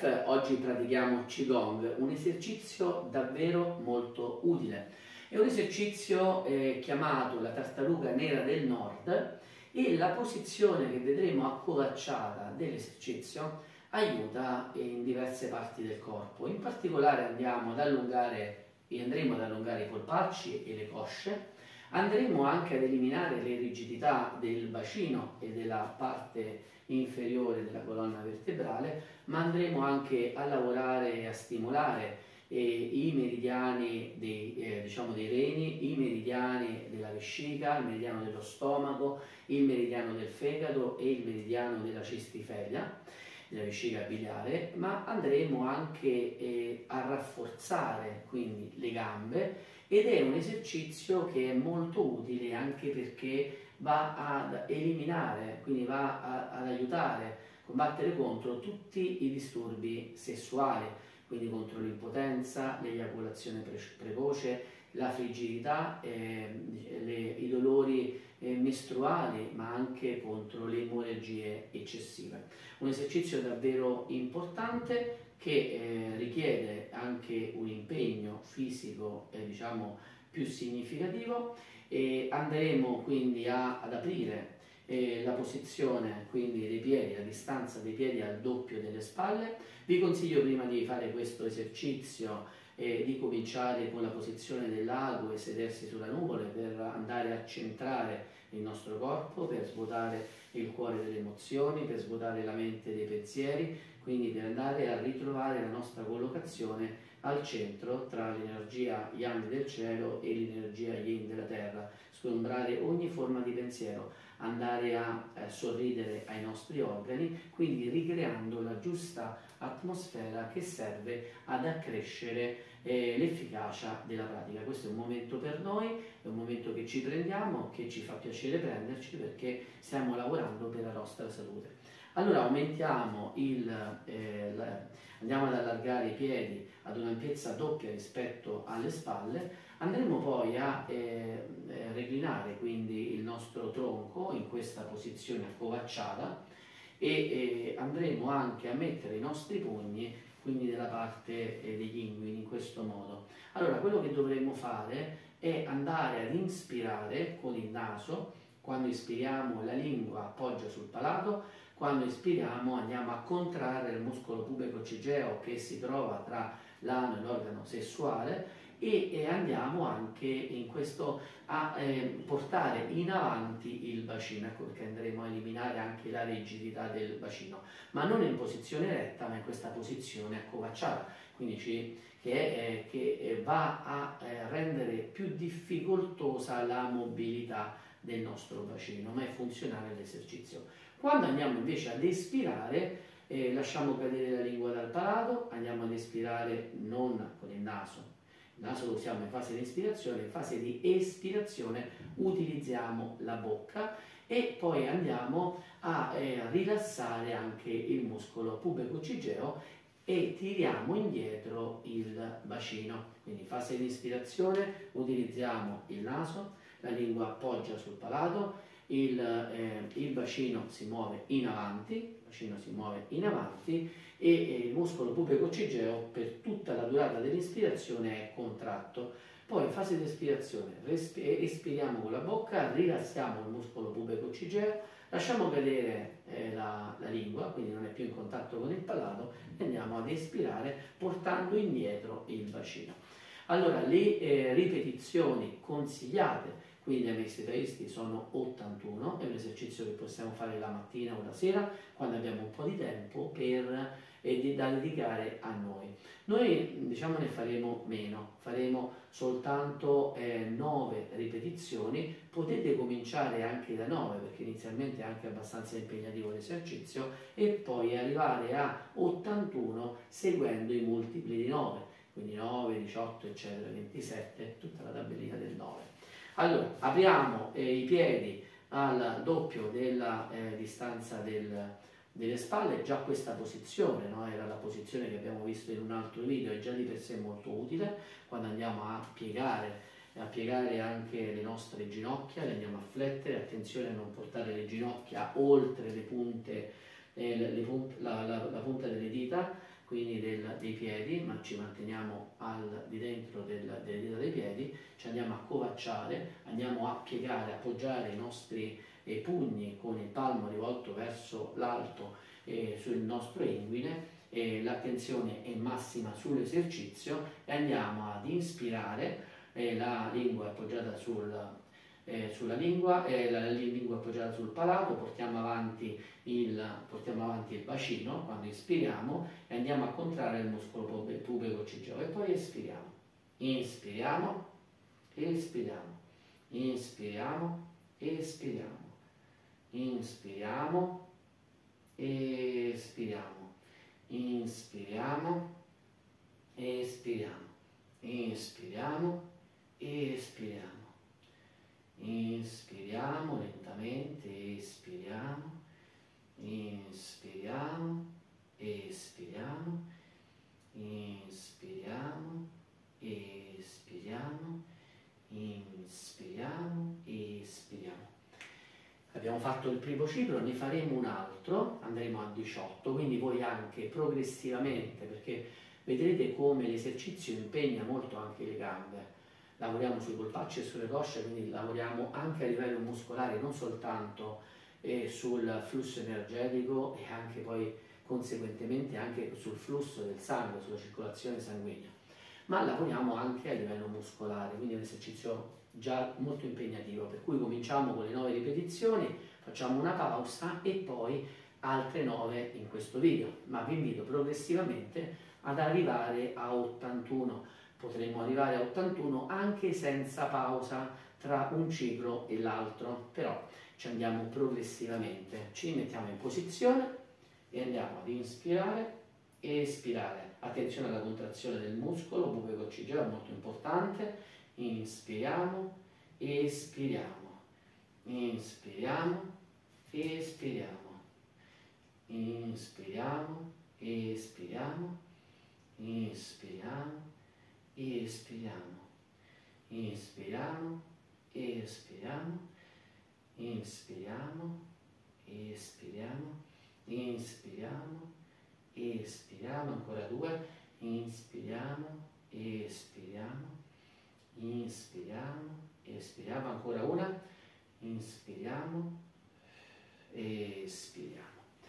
Chef, oggi pratichiamo Qigong, un esercizio davvero molto utile. È un esercizio chiamato la tartaruga nera del nord e la posizione che vedremo accovacciata dell'esercizio aiuta in diverse parti del corpo. In particolare andremo ad allungare i polpacci e le cosce. Andremo anche ad eliminare le rigidità del bacino e della parte inferiore della colonna vertebrale, ma andremo anche a lavorare e a stimolare i meridiani dei reni, i meridiani della vescica, il meridiano dello stomaco, il meridiano del fegato e il meridiano della cistifeglia, della vescica biliare, ma andremo anche a rafforzare quindi le gambe, ed è un esercizio che è molto utile anche perché va ad eliminare, quindi va ad aiutare a combattere contro tutti i disturbi sessuali, quindi contro l'impotenza, l'eiaculazione precoce, la frigidità, i dolori mestruali, ma anche contro le emorragie eccessive. Un esercizio davvero importante che richiede anche un impegno fisico più significativo, e andremo quindi ad aprire la posizione quindi dei piedi, la distanza dei piedi al doppio delle spalle. Vi consiglio, prima di fare questo esercizio, di cominciare con la posizione dell'ago e sedersi sulla nuvola per andare a centrare il nostro corpo, per svuotare il cuore delle emozioni, per svuotare la mente dei pensieri, quindi per andare a ritrovare la nostra collocazione al centro tra l'energia yang del cielo e l'energia yin della terra, sgombrare ogni forma di pensiero, andare a sorridere ai nostri organi, quindi ricreando la giusta atmosfera che serve ad accrescere l'efficacia della pratica. Questo è un momento per noi, è un momento che ci prendiamo, che ci fa piacere prenderci perché stiamo lavorando per la nostra salute. Allora andiamo ad allargare i piedi ad un'ampiezza doppia rispetto alle spalle, andremo poi a reclinare quindi il nostro tronco in questa posizione accovacciata e andremo anche a mettere i nostri pugni quindi nella parte degli inguini, in questo modo. Allora quello che dovremo fare è andare ad inspirare con il naso. Quando ispiriamo la lingua appoggia sul palato, quando espiriamo andiamo a contrarre il muscolo pubeco-cigeo che si trova tra l'ano e l'organo sessuale, e andiamo anche in questo a portare in avanti il bacino. Ecco perché andremo a eliminare anche la rigidità del bacino, ma non in posizione retta, ma in questa posizione accovacciata, quindi che va a rendere più difficoltosa la mobilità del nostro bacino, ma è funzionale l'esercizio. Quando andiamo invece ad espirare, lasciamo cadere la lingua dal palato, andiamo ad espirare non con il naso lo usiamo in fase di ispirazione, in fase di espirazione utilizziamo la bocca, e poi andiamo a rilassare anche il muscolo pubeco-cigeo e tiriamo indietro il bacino. Quindi in fase di ispirazione utilizziamo il naso, la lingua appoggia sul palato, il bacino si muove in avanti, e il muscolo pubeco-cigeo per tutta la durata dell'ispirazione è contratto. Poi in fase di espirazione espiriamo con la bocca, rilassiamo il muscolo pubeco-cigeo, lasciamo cadere la lingua, quindi non è più in contatto con il palato, e andiamo ad espirare portando indietro il bacino. Allora le ripetizioni consigliate quindi ai mestri sono 81, è un esercizio che possiamo fare la mattina o la sera quando abbiamo un po' di tempo da dedicare a noi. Noi ne faremo meno, faremo soltanto 9 ripetizioni, potete cominciare anche da 9 perché inizialmente è anche abbastanza impegnativo l'esercizio, e poi arrivare a 81 seguendo i multipli di 9, quindi 9, 18 eccetera, 27, tutta la tabellina del 9. Allora, apriamo i piedi al doppio della distanza delle spalle. Già questa posizione, no? Era la posizione che abbiamo visto in un altro video, è già di per sé molto utile quando andiamo a piegare anche le nostre ginocchia, le andiamo a flettere. Attenzione a non portare le ginocchia oltre le punte, la punta delle dita, quindi dei piedi, ma ci manteniamo di dentro delle dita dei piedi, ci andiamo a covacciare, andiamo a piegare, appoggiare i nostri pugni con il palmo rivolto verso l'alto sul nostro inguine, l'attenzione è massima sull'esercizio e andiamo ad inspirare, la lingua appoggiata sulla lingua, la lingua appoggiata sul palato, portiamo avanti il bacino quando ispiriamo e andiamo a contrarre il muscolo pubecocigeo e poi espiriamo. Inspiriamo, espiriamo, inspiriamo, espiriamo, inspiriamo, espiriamo, inspiriamo, espiriamo, inspiriamo, espiriamo. Inspiriamo lentamente, espiriamo, inspiriamo, espiriamo, inspiriamo, espiriamo, inspiriamo, espiriamo. Abbiamo fatto il primo ciclo, ne faremo un altro, andremo a 18, quindi voi anche progressivamente, perché vedrete come l'esercizio impegna molto anche le gambe. Lavoriamo sui polpacci e sulle cosce, quindi lavoriamo anche a livello muscolare, non soltanto sul flusso energetico e anche poi conseguentemente anche sul flusso del sangue, sulla circolazione sanguigna, ma lavoriamo anche a livello muscolare, quindi è un esercizio già molto impegnativo, per cui cominciamo con le 9 ripetizioni, facciamo una pausa e poi altre 9 in questo video, ma vi invito progressivamente ad arrivare a 81. Potremmo arrivare a 81 anche senza pausa tra un ciclo e l'altro, però ci andiamo progressivamente, ci mettiamo in posizione e andiamo ad inspirare e espirare. Attenzione alla contrazione del muscolo pubecocigeo, è molto importante. Inspiriamo, espiriamo, inspiriamo, espiriamo, inspiriamo, espiriamo, inspiriamo, espiriamo, inspiriamo, espiriamo, inspiriamo, espiriamo, inspiriamo, espiriamo, ancora 2, inspiriamo, espiriamo, inspiriamo, espiriamo, ancora una, inspiriamo, espiriamo.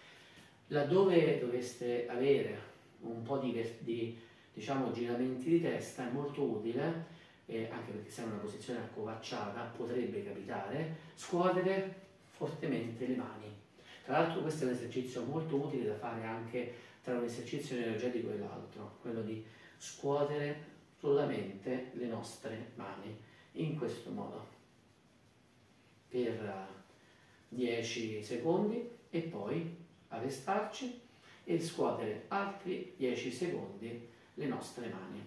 Laddove doveste avere un po' di diciamo giramenti di testa è molto utile, anche perché siamo in una posizione accovacciata, potrebbe capitare, scuotere fortemente le mani. Tra l'altro questo è un esercizio molto utile da fare anche tra un esercizio energetico e l'altro, quello di scuotere solamente le nostre mani, in questo modo, per 10 secondi e poi arrestarci e scuotere altri 10 secondi le nostre mani.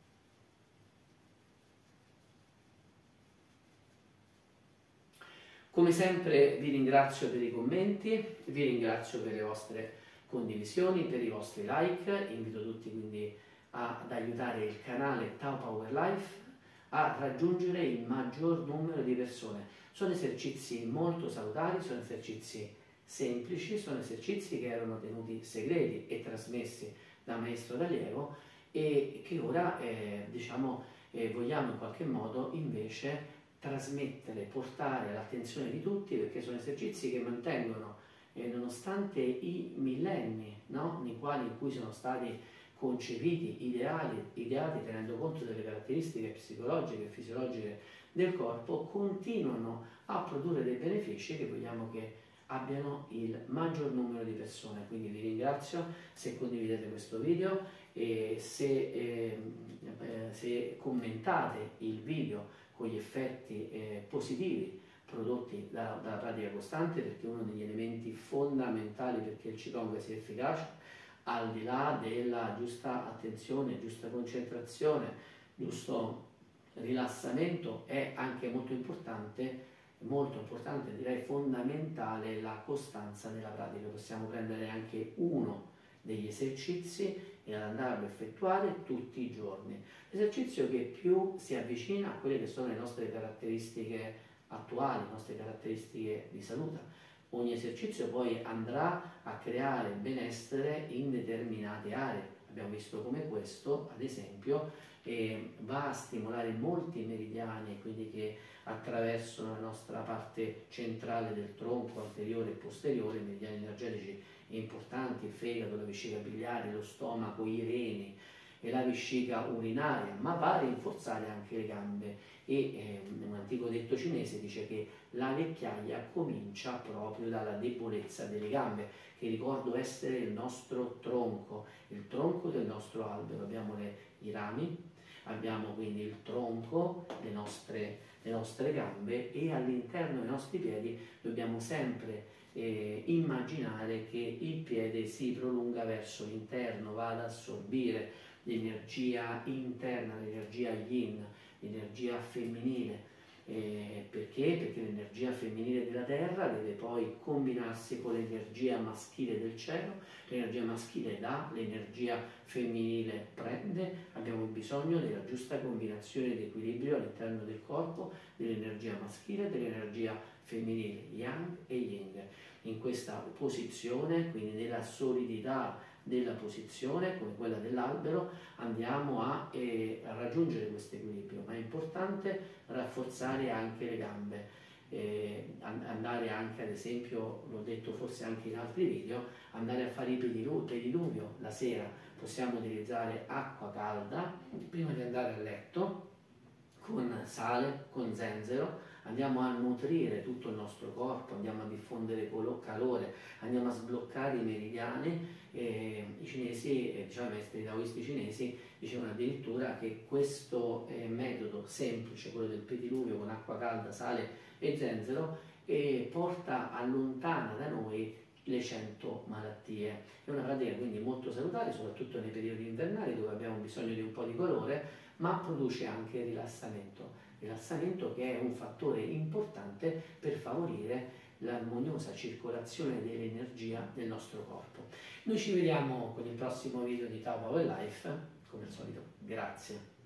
Come sempre vi ringrazio per i commenti, vi ringrazio per le vostre condivisioni, per i vostri like, invito tutti quindi ad aiutare il canale Tao Power Life a raggiungere il maggior numero di persone. Sono esercizi molto salutari, sono esercizi semplici, sono esercizi che erano tenuti segreti e trasmessi da maestro d'allievo e che ora vogliamo in qualche modo invece trasmettere, portare all'attenzione di tutti, perché sono esercizi che mantengono, nonostante i millenni, no? In cui sono stati concepiti, ideati tenendo conto delle caratteristiche psicologiche e fisiologiche del corpo, continuano a produrre dei benefici che vogliamo che abbiano il maggior numero di persone. Quindi vi ringrazio se condividete questo video e se commentate il video con gli effetti positivi prodotti dalla pratica costante, perché è uno degli elementi fondamentali perché il Qigong sia efficace, al di là della giusta attenzione, giusta concentrazione, giusto rilassamento, è anche molto importante, direi fondamentale, la costanza nella pratica. Possiamo prendere anche uno degli esercizi e ad andarlo a effettuare tutti i giorni. L'esercizio che più si avvicina a quelle che sono le nostre caratteristiche attuali, le nostre caratteristiche di salute. Ogni esercizio poi andrà a creare benessere in determinate aree, abbiamo visto come questo, ad esempio, va a stimolare molti meridiani, quindi che attraversano la nostra parte centrale del tronco, anteriore e posteriore, meridiani energetici importanti, il fegato, la vescica biliare, lo stomaco, i reni e la vescica urinaria, ma va a rinforzare anche le gambe. E un antico detto cinese dice che la vecchiaia comincia proprio dalla debolezza delle gambe, che ricordo essere il nostro tronco, il tronco del nostro albero. Abbiamo i rami, abbiamo quindi il tronco, le nostre gambe, e all'interno dei nostri piedi dobbiamo sempre immaginare che il piede si prolunga verso l'interno, va ad assorbire l'energia interna, l'energia yin, l'energia femminile. Perché? Perché l'energia femminile della terra deve poi combinarsi con l'energia maschile del cielo. L'energia maschile dà, l'energia femminile prende. Abbiamo bisogno della giusta combinazione di equilibrio all'interno del corpo dell'energia maschile e dell'energia femminile, yang e yin. In questa posizione, quindi nella solidità della posizione come quella dell'albero, andiamo a raggiungere questo equilibrio, ma è importante rafforzare anche le gambe, andare anche, ad esempio, l'ho detto forse anche in altri video, andare a fare i pediluvio la sera. Possiamo utilizzare acqua calda prima di andare a letto, con sale, con zenzero, andiamo a nutrire tutto il nostro corpo, andiamo a diffondere calore, andiamo a sbloccare i meridiani. I cinesi, diciamo i maestri taoisti cinesi, dicevano addirittura che questo metodo semplice, quello del pediluvio con acqua calda, sale e zenzero, allontana da noi le 100 malattie. È una pratica quindi molto salutare, soprattutto nei periodi invernali dove abbiamo bisogno di un po' di calore, ma produce anche rilassamento che è un fattore importante per favorire l'armoniosa circolazione dell'energia nel nostro corpo. Noi ci vediamo con il prossimo video di Tao Power Life, come al solito. Grazie.